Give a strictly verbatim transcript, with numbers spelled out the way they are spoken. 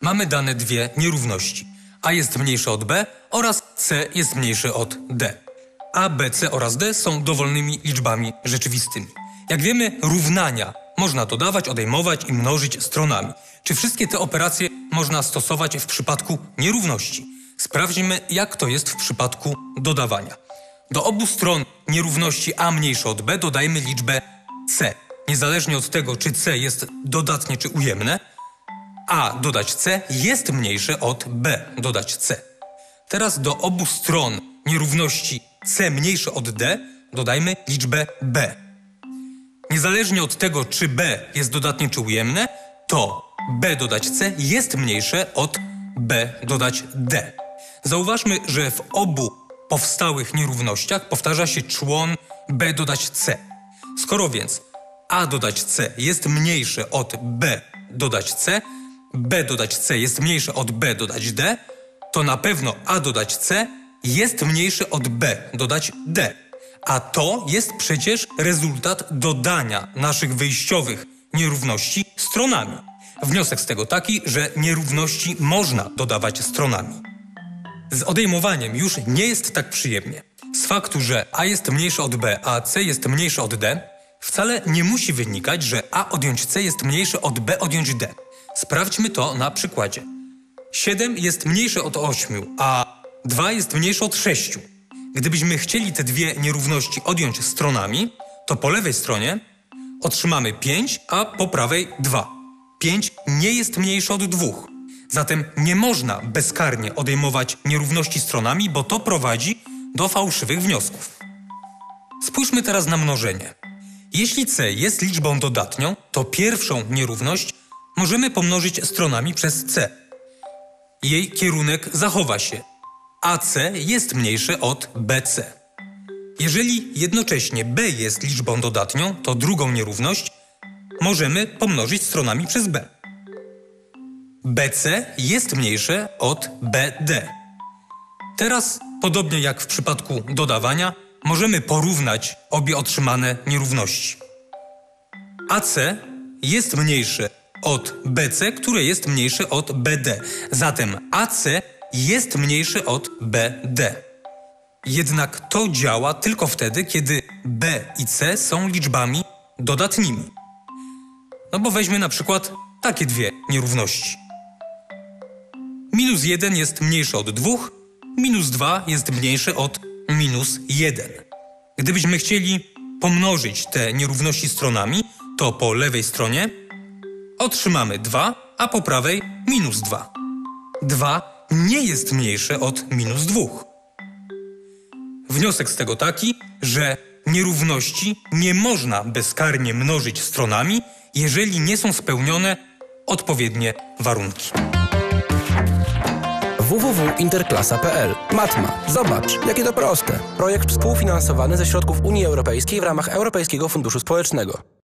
mamy dane dwie nierówności. A jest mniejsze od B oraz C jest mniejsze od D. A, B, C oraz D są dowolnymi liczbami rzeczywistymi. Jak wiemy, równania można dodawać, odejmować i mnożyć stronami. Czy wszystkie te operacje można stosować w przypadku nierówności? Sprawdźmy, jak to jest w przypadku dodawania. Do obu stron nierówności A mniejsze od B dodajmy liczbę C. Niezależnie od tego, czy C jest dodatnie czy ujemne, A dodać C jest mniejsze od B dodać C. Teraz do obu stron nierówności C mniejsze od D dodajmy liczbę B. Niezależnie od tego, czy B jest dodatnie czy ujemne, to B dodać C jest mniejsze od B dodać D. Zauważmy, że w obu powstałych nierównościach powtarza się człon B dodać C. Skoro więc A dodać C jest mniejsze od B dodać C, B dodać C jest mniejsze od B dodać D, to na pewno A dodać C jest mniejsze od B dodać D. A to jest przecież rezultat dodania naszych wyjściowych nierówności stronami. Wniosek z tego taki, że nierówności można dodawać stronami. Z odejmowaniem już nie jest tak przyjemnie. Z faktu, że A jest mniejsze od B, a C jest mniejsze od D, wcale nie musi wynikać, że A odjąć C jest mniejsze od B odjąć D. Sprawdźmy to na przykładzie. siedem jest mniejsze od ośmiu, a dwa jest mniejsze od sześciu. Gdybyśmy chcieli te dwie nierówności odjąć stronami, to po lewej stronie otrzymamy pięć, a po prawej dwa. pięć nie jest mniejsze od dwóch. Zatem nie można bezkarnie odejmować nierówności stronami, bo to prowadzi do fałszywych wniosków. Spójrzmy teraz na mnożenie. Jeśli C jest liczbą dodatnią, to pierwszą nierówność możemy pomnożyć stronami przez C. Jej kierunek zachowa się. A C jest mniejsze od B C. Jeżeli jednocześnie B jest liczbą dodatnią, to drugą nierówność możemy pomnożyć stronami przez B. B C jest mniejsze od B D. Teraz, podobnie jak w przypadku dodawania, możemy porównać obie otrzymane nierówności. A C jest mniejsze od B C, które jest mniejsze od B D. Zatem A C jest mniejsze od B D. Jednak to działa tylko wtedy, kiedy B i C są liczbami dodatnimi. No bo weźmy na przykład takie dwie nierówności. Minus jeden jest mniejsze od dwóch, minus dwa jest mniejsze od minus jeden. Gdybyśmy chcieli pomnożyć te nierówności stronami, to po lewej stronie otrzymamy dwa, a po prawej minus dwa. dwa nie jest mniejsze od minus dwóch. Wniosek z tego taki, że nierówności nie można bezkarnie mnożyć stronami, jeżeli nie są spełnione odpowiednie warunki. w w w kropka interklasa kropka p l. Matma. Zobacz, jakie to proste. Projekt współfinansowany ze środków Unii Europejskiej w ramach Europejskiego Funduszu Społecznego.